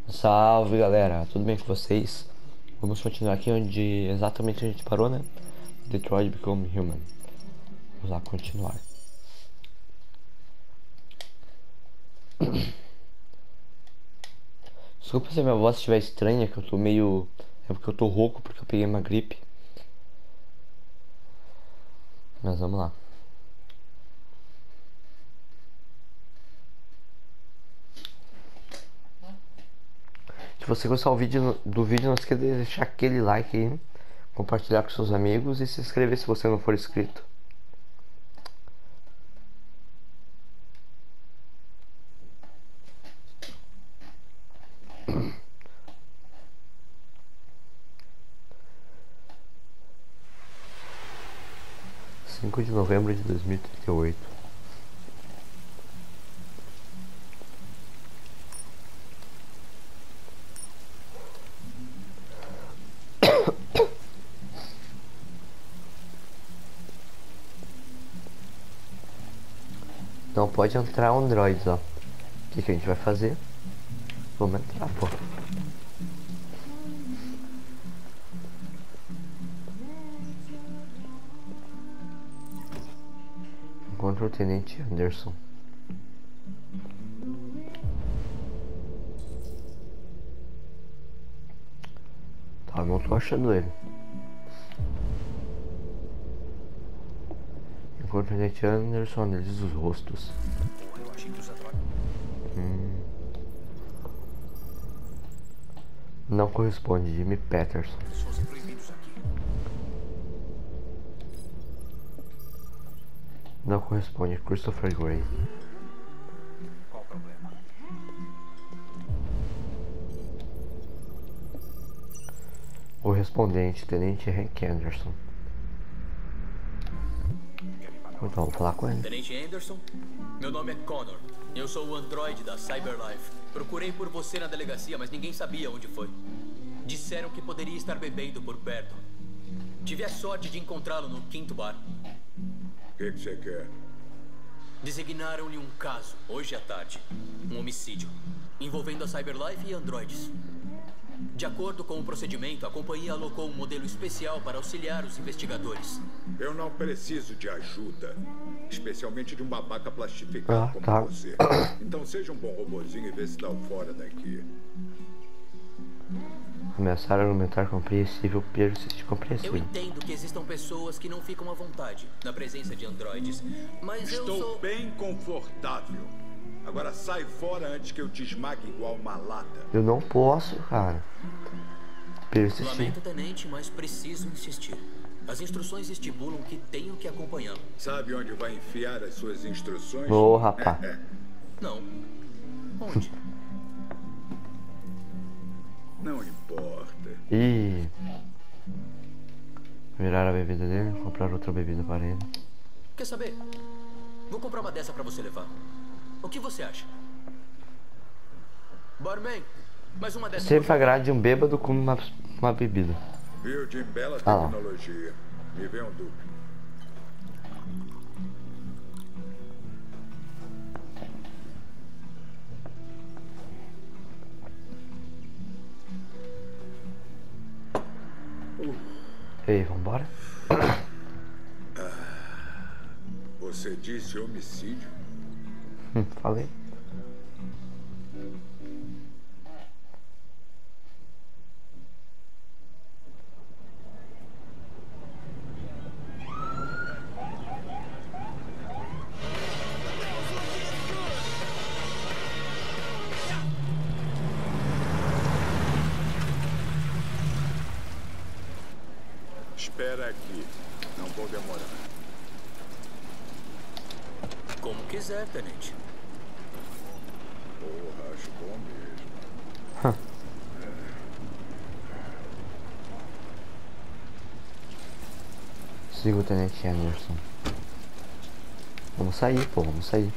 Salve galera, tudo bem com vocês? Vamos continuar aqui onde exatamente a gente parou, né? Detroit Become Human. Vamos lá continuar. Desculpa se a minha voz estiver estranha, que eu tô meio. É porque eu tô rouco porque eu peguei uma gripe. Mas vamos lá. Se você gostar do vídeo, não esqueça de deixar aquele like aí, compartilhar com seus amigos e se inscrever se você não for inscrito. Cinco de novembro de 2038. Não pode entrar Androids, ó. O que a gente vai fazer? Vamos entrar, pô. Encontra o Tenente Anderson. Tá, não tô achando ele. Encontra o Tenente Anderson, analisa os rostos. Não corresponde, Jimmy Patterson. Não corresponde, Christopher Gray. Qual o problema? Correspondente, Tenente Hank Anderson. Então, vamos falar com ele. Tenente Anderson, meu nome é Connor. Eu sou o androide da Cyberlife. Procurei por você na delegacia, mas ninguém sabia onde foi. Disseram que poderia estar bebendo por perto. Tive a sorte de encontrá-lo no quinto bar. O que você quer? Designaram-lhe um caso, hoje à tarde. Um homicídio, envolvendo a Cyberlife e androides. De acordo com o procedimento, a companhia alocou um modelo especial para auxiliar os investigadores. Eu não preciso de ajuda. Especialmente de um babaca plastificado como tá. você. Então seja um bom robozinho e vê se dá o fora daqui. Ameaçar argumentar compreensível, persiste Eu compreensível. entendo que existam pessoas que não ficam à vontade na presença de androides, mas eu Estou sou... bem confortável. Agora sai fora antes que eu te esmague igual uma lata. Eu não posso, cara. Persistir. Lamento, tenente, mas preciso insistir. As instruções estipulam que tenho que acompanhá-lo. Sabe onde vai enfiar as suas instruções? Ô, rapaz. Não. Onde? Não importa. Ih. Virar a bebida dele, comprar outra bebida para ele. Quer saber? Vou comprar uma dessa pra você levar. O que você acha? Barman, mais uma dessa. Sempre agrade um bêbado com uma bebida. Viu, de bela Ah. tecnologia. Me vê um duplo. Ei, vambora? Você disse homicídio? Falei. Espera aqui. Não vou demorar. Como quiser, tenente. Porra, acho bom mesmo. Siga o Tenente Anderson. Vamos sair, pô, vamos sair.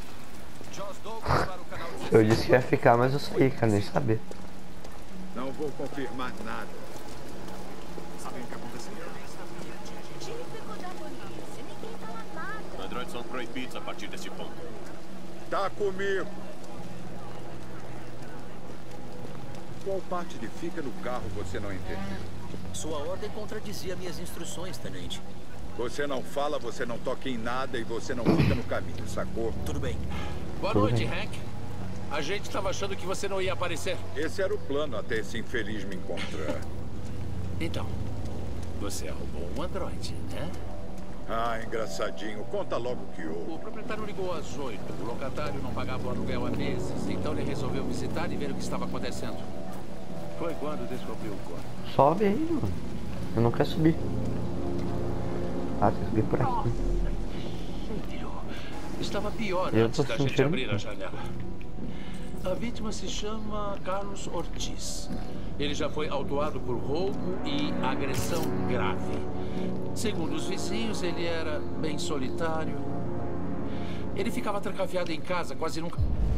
Eu disse que ia ficar, mas eu saí, quero nem saber. Não vou confirmar nada. Sabem o que aconteceu? Ele ficou da polícia. Ninguém fala nada. Androides são proibidos a partir desse ponto. Tá comigo. Qual parte de fica no carro você não entendeu? Sua ordem contradizia minhas instruções, tenente. Você não fala, você não toca em nada e você não fica no caminho, sacou? Tudo bem. Boa noite, Hank. A gente estava achando que você não ia aparecer. Esse era o plano até esse infeliz me encontrar. Então, você arrumou um androide, né? Ah, engraçadinho. Conta logo o que houve. O proprietário ligou às 8. O locatário não pagava o aluguel há meses. Então ele resolveu visitar e ver o que estava acontecendo. Foi quando descobriu o corpo. Sobe aí, mano. Eu não quero subir. Ah, tem que subir por aqui. Filho, estava pior Eu antes tô da gente sentindo. abrir a janela. A vítima se chama Carlos Ortiz. Ele já foi autuado por roubo e agressão grave. Segundo os vizinhos, ele era bem solitário. Ele ficava trancafiado em casa, quase nunca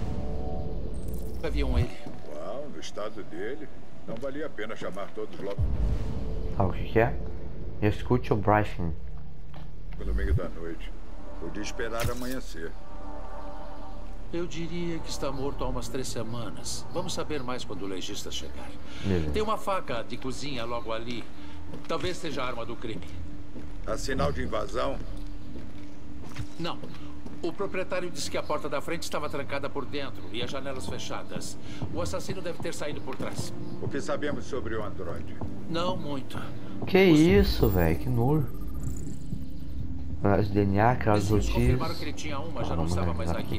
viam ele. Uau, no estado dele, não valia a pena chamar todos logo Tá, o que é? Escute o briefing. no meio da noite. Podia esperar amanhecer. Eu diria que está morto há umas 3 semanas. Vamos saber mais quando o legista chegar. Beleza. Tem uma faca de cozinha logo ali. Talvez seja a arma do crime. Há sinal de invasão? Não. O proprietário disse que a porta da frente estava trancada por dentro e as janelas fechadas. O assassino deve ter saído por trás. O que sabemos sobre o androide? Não muito. Que isso, velho? Que nojo. Análise de DNA, Carlos Vizinhos Ortiz. confirmaram que ele tinha uma, já não Vamos estava mais analisar aqui.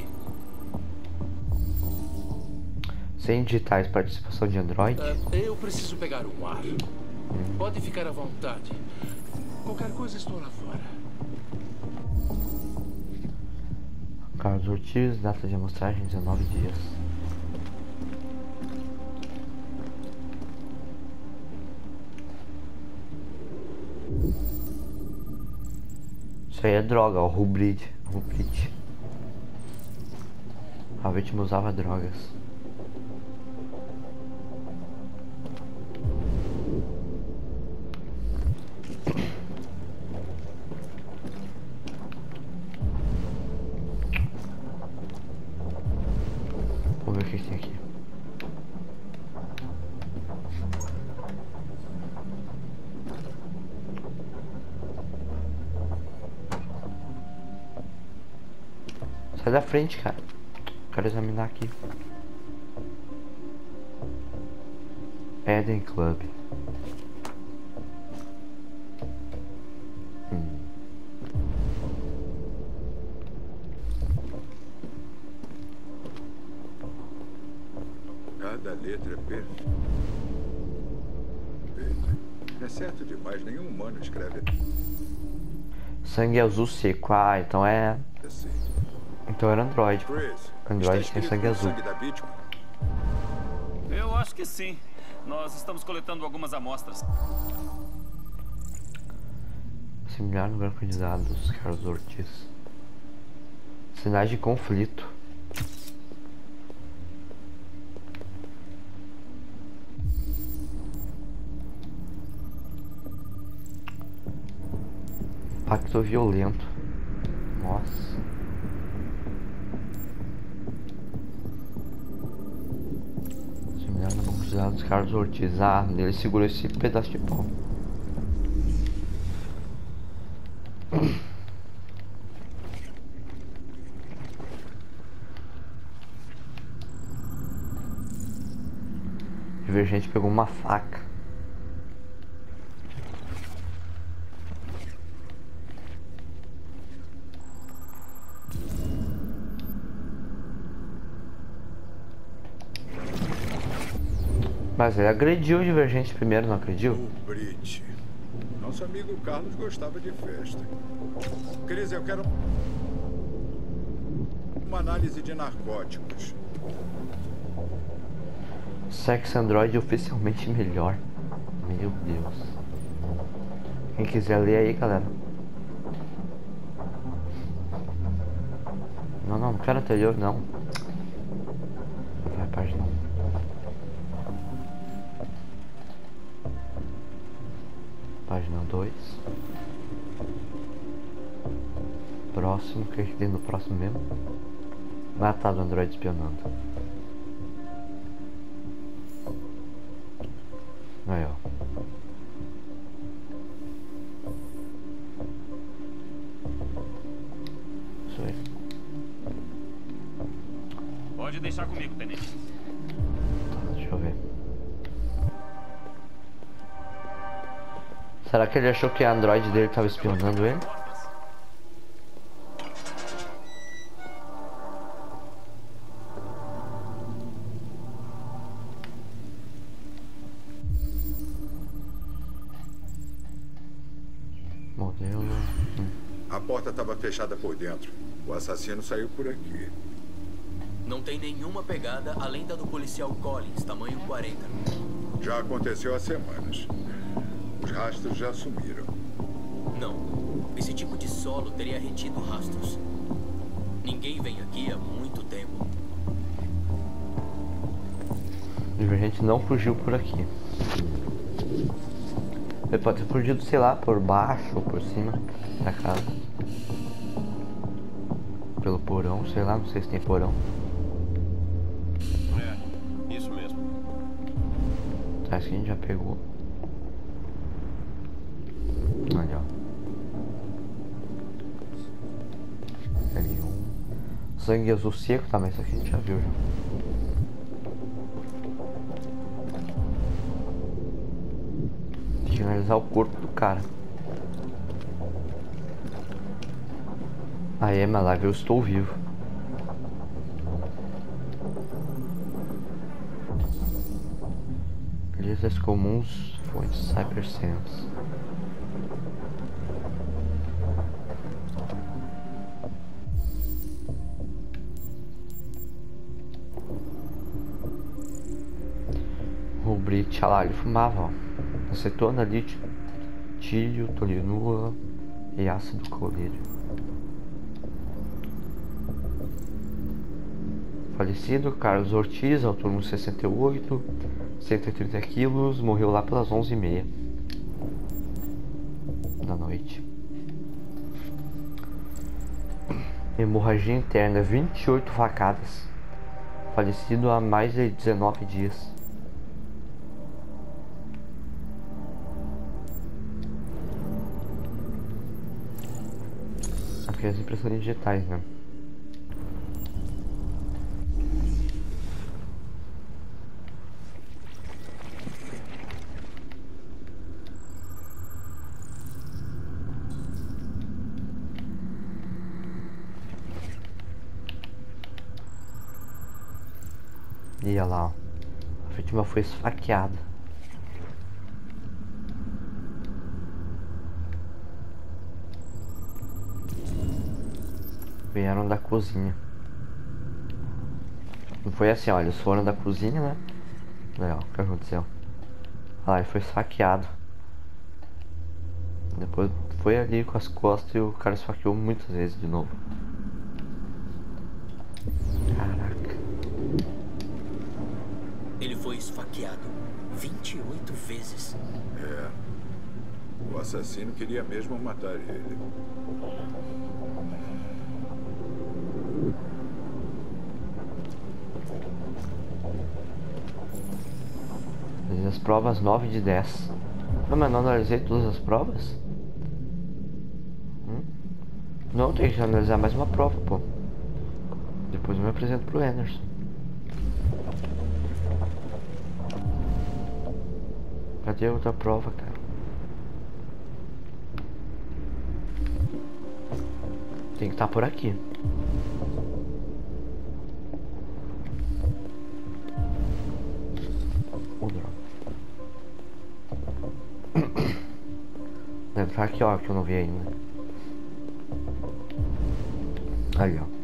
Sem digitais, participação de Android. Eu preciso pegar um ar. Pode ficar à vontade. Qualquer coisa, estou lá fora. Carlos Ortiz, data de amostragem 19 dias. Isso aí é droga, ó, Rubrid. A vítima usava drogas. Vamos ver o que tem aqui. Sai da frente, cara. Quero examinar aqui. Eden Club. Cada letra é perfeita. É certo demais, nenhum humano escreve Sangue azul seco. Ah, então é. assim. Então era Android. Chris, Android está tem escrito sangue no azul. sangue da vítima? Eu acho que sim. Nós estamos coletando algumas amostras. Similar no banco de dados, Carlos Ortiz. Sinais de conflito. Pacto violento. Nossa. Similar no banco de dados, Carlos Ortiz. Ah, ele segurou esse pedaço de pau. Divergente pegou uma faca. Mas ele agrediu o Divergente primeiro, não agrediu? O Brit. Nosso amigo Carlos gostava de festa. Cris, eu quero uma análise de narcóticos. Sex Android oficialmente melhor. Meu Deus. Quem quiser ler aí, galera. Não, não quero anterior, não. Vai, página 1. Página 2. Próximo, o que tem no próximo mesmo? Ah, tá, do Android espionando. Aí, ó. Isso aí. Pode deixar comigo, tenente. Tá, deixa eu ver. Será que ele achou que a Android dele tava espionando ele? Modelo. A porta estava fechada por dentro. O assassino saiu por aqui. Não tem nenhuma pegada além da do policial Collins, tamanho 40. Já aconteceu há semanas. Os rastros já sumiram. Não. Esse tipo de solo teria retido rastros. Ninguém vem aqui há muito tempo. O Divergente não fugiu por aqui. Ele pode ter fugido, sei lá, por baixo ou por cima da casa. Pelo porão, sei lá, não sei se tem porão. É, isso mesmo. Tá, acho que a gente já pegou. Olha, ó. L1. Sangue azul seco, tá, mas isso aqui a gente já viu já. Tem que analisar o corpo do cara. Aí, minha live, eu estou vivo. Listas comuns, fontes CyberSense. Rubrite, olha lá, ele fumava, ó. Acetona, lítio, tílio, tolinua e ácido clorídrico. Falecido, Carlos Ortiz, autônomo 68, 130 quilos, morreu lá pelas 11h30 da noite. Hemorragia interna, 28 facadas. Falecido há mais de 19 dias. Aqui as impressões digitais, né? E olha lá, ó. A vítima foi esfaqueada. Vieram da cozinha. Não foi assim, olha, eles foram da cozinha, né? Olha, ó, o que aconteceu? Olha lá, ele foi esfaqueado. Depois foi ali com as costas e o cara esfaqueou muitas vezes de novo. Caraca. Ele foi esfaqueado 28 vezes. É. O assassino queria mesmo matar ele. Fiz as provas 9 de 10. Não, mas não analisei todas as provas? Não, tem que analisar mais uma prova, pô. Depois eu me apresento pro Anderson. Cadê a outra prova, cara? Tem que estar por aqui. Deve estar aqui, ó, que eu não vi ainda. Aí, ó.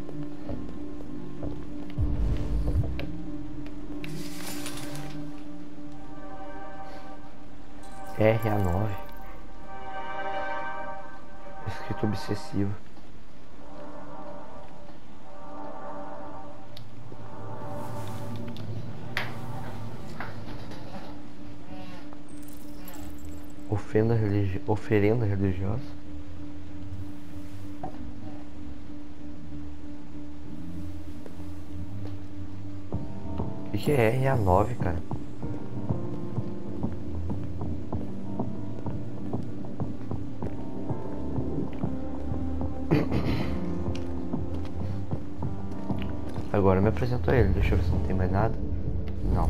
RA9. Escrito obsessivo. Oferenda religiosa. O que é RA9, cara? agora me apresentou ele. Deixa eu ver se não tem mais nada. Não.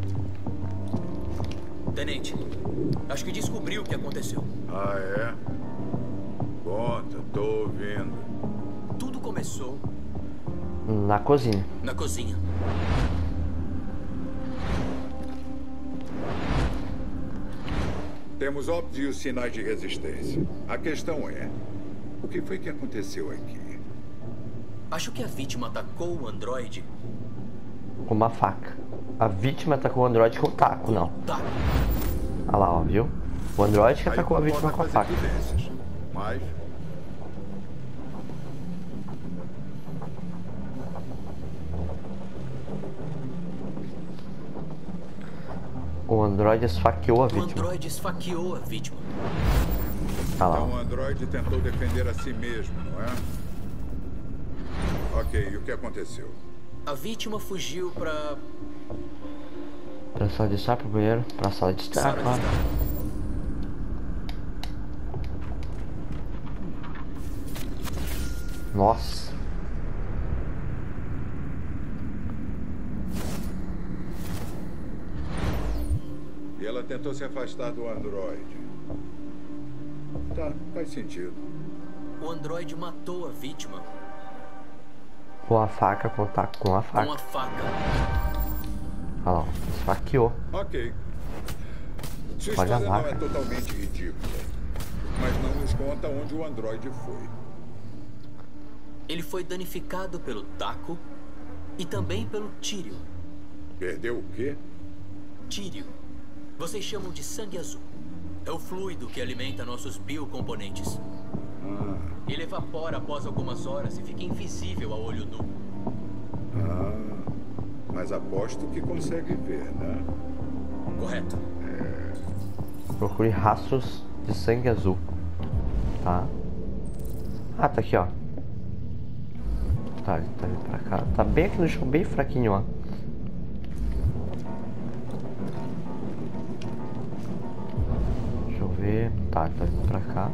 Tenente, acho que descobri o que aconteceu. Ah, é? Conta, tô ouvindo. Tudo começou Na cozinha. na cozinha. Temos óbvios sinais de resistência. A questão é, o que foi que aconteceu aqui? Acho que a vítima atacou o androide. Com uma faca. A vítima atacou o androide com o taco, não. Tá. Olha lá, ó, viu? O androide que Aí atacou a vítima concorda com a as faca. evidências, mas O androide esfaqueou a O vítima. androide esfaqueou a vítima. Olha lá, então ó. o androide tentou defender a si mesmo, não é? Ok, e o que aconteceu? A vítima fugiu pra Pra sala de estar, pro banheiro, pra sala de estar, sala de claro. estar. Nossa. E ela tentou se afastar do androide. Tá, faz sentido. O androide matou a vítima Com a faca, com o taco, com a com faca. a faca. Olha lá, ó. Esfaqueou. Ok. Sua Olha a história não é vaca. totalmente ridícula, mas não nos conta onde o androide foi. Ele foi danificado pelo taco e também pelo tírio. Perdeu o quê? Tírio. Vocês chamam de sangue azul. É o fluido que alimenta nossos biocomponentes. Ele evapora após algumas horas e fica invisível a olho nu. Mas aposto que consegue ver, né? Correto. Procure rastros de sangue azul. Tá? Ah, tá aqui, ó. Tá, ele tá vindo pra cá. Tá bem aqui no chão, bem fraquinho, ó. Deixa eu ver. Tá, ele tá vindo pra cá.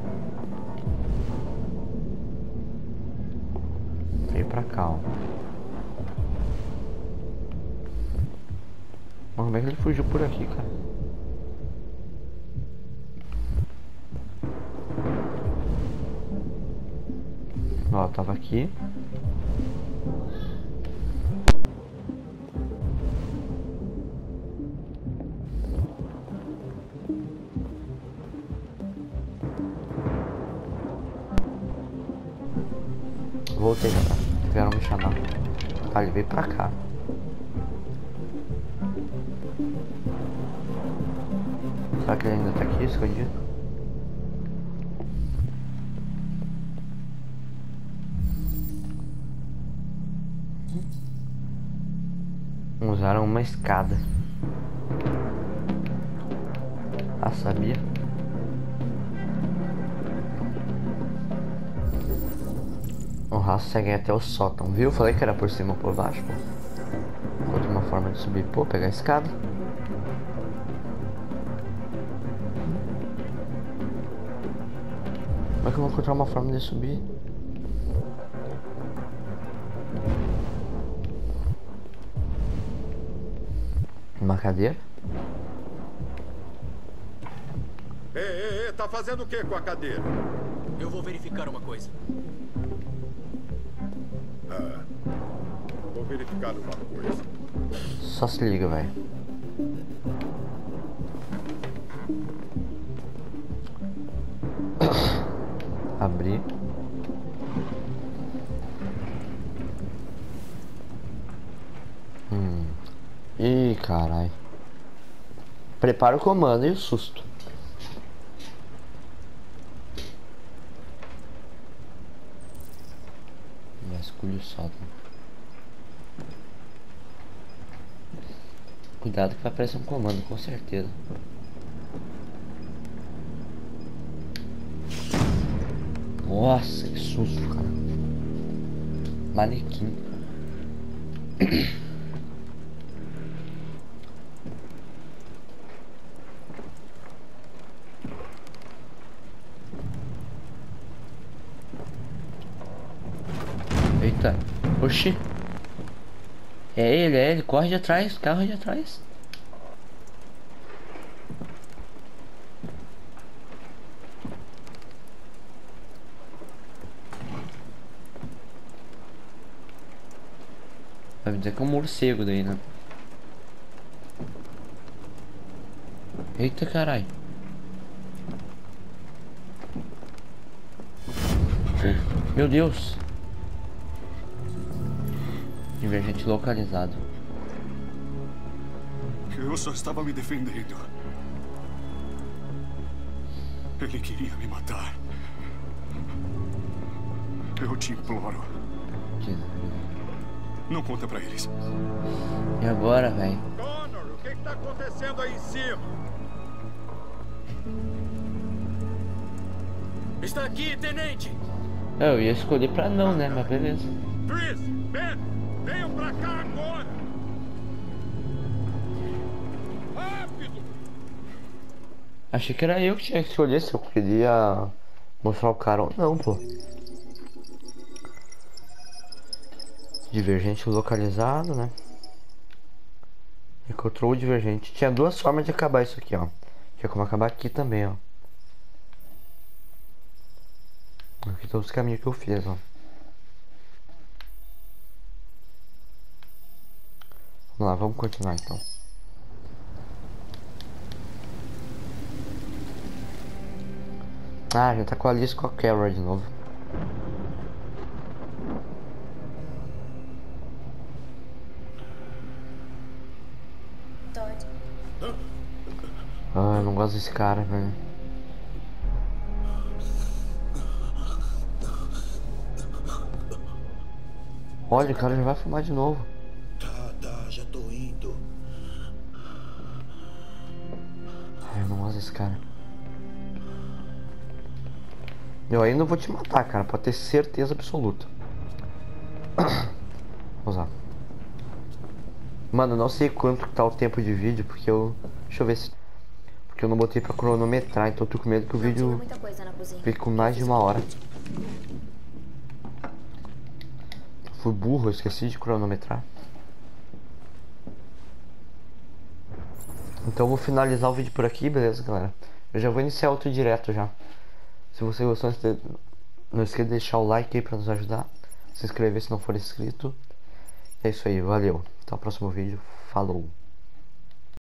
Veio pra cá, ó. Mas como é que ele fugiu por aqui, cara? Ó, tava aqui. Voltei pra cá. Vieram me chamar. Ah, ele veio pra cá. Será que ele ainda tá aqui escondido? Usaram uma escada. Ah, sabia? O rastro segue até o sótão, viu? Falei que era por cima ou por baixo, pô. Encontre uma forma de subir, pô, pegar a escada. Como é que eu vou encontrar uma forma de subir? Uma cadeira? Ei, tá fazendo o que com a cadeira? Eu vou verificar uma coisa. Vou verificar uma coisa. Só se liga, velho. Abrir. Ih, carai. Prepara o comando e o susto. Vasculho sótão. Cuidado que vai aparecer um comando, com certeza. Nossa, que susto, cara. Manequim. Eita. Oxi. É ele, corre de atrás, carro de atrás. Vai me dizer que é um morcego daí, né? Eita caralho. Meu Deus. Divergente localizado. Eu só estava me defendendo. Ele queria me matar. Eu te imploro. Não conta pra eles. E agora, velho? Connor, o que tá acontecendo aí em cima? Está aqui, tenente! Eu ia escolher pra não, né? Mas beleza. Chris, Ben, venham pra cá agora! Rápido! Achei que era eu que tinha que escolher se eu queria mostrar o cara ou não, pô. Divergente localizado, né? Encontrou o divergente. Tinha duas formas de acabar isso aqui, ó. Tinha como acabar aqui também, ó. Aqui estão os caminhos que eu fiz, ó. Vamos lá, vamos continuar então. Ah, já tá com a Alice com a Carol de novo. Todd. Ah, eu não gosto desse cara, velho. Olha, o cara já vai fumar de novo. Tá, já tô indo. Ai, eu não gosto desse cara. Eu ainda vou te matar, cara. Pode ter certeza absoluta. Vamos lá. Mano, eu não sei quanto tá o tempo de vídeo, porque eu... Deixa eu ver se... Porque eu não botei pra cronometrar, então eu tô com medo que o vídeo fique com mais de 1 hora. Fui burro, eu esqueci de cronometrar. Então eu vou finalizar o vídeo por aqui, beleza, galera? Eu já vou iniciar outro direto já. Se você gostou, não esqueça de deixar o like aí pra nos ajudar. Se inscrever se não for inscrito. É isso aí, valeu. Até o próximo vídeo. Falou.